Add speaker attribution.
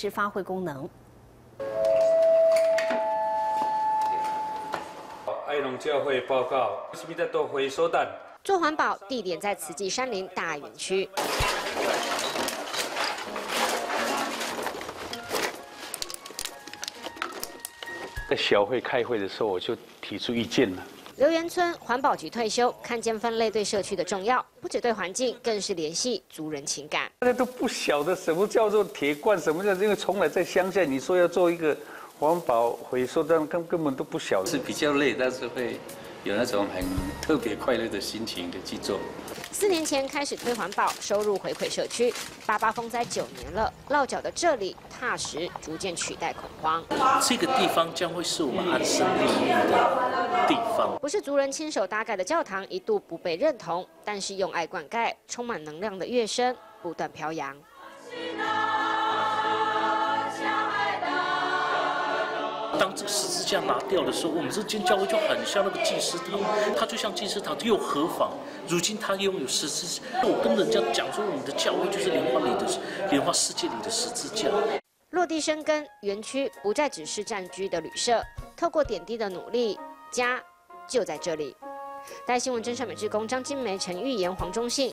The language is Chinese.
Speaker 1: 时发挥功能。
Speaker 2: 爱农教会报告，是不是在做回收蛋？
Speaker 3: 做环保地点在慈济山林大园区。
Speaker 4: 在小会开会的时候，我就提出意见了。
Speaker 3: 刘元村环保局退休，看见分类对社区的重要，不只对环境，更是联系族人情感。
Speaker 4: 大家都不晓得什么叫做铁罐，什么叫因为从来在乡下，你说要做一个环保回收站，根本都不晓得。
Speaker 5: 是比较累，但是会有那种很特别快乐的心情的去做。
Speaker 3: 4年前开始推环保，收入回馈社区。88风灾9年了，落脚的这里踏实，逐渐取代恐慌。
Speaker 6: 这个地方将会是我们安身立命的地方。
Speaker 3: 不是族人亲手搭盖的教堂，一度不被认同，但是用爱灌溉，充满能量的乐声不断飘扬。
Speaker 6: 当这个十字架拿掉的时候，我们这间教会就很像那个祭司堂，它就像祭司堂，又何妨？如今它拥有十字架。我跟人家讲说，我们的教会就是莲花世界里的十字架。
Speaker 3: 落地生根，园区不再只是暂居的旅社，透过点滴的努力，家就在这里。台新闻真善美志工张金梅、陈玉妍、黄忠信。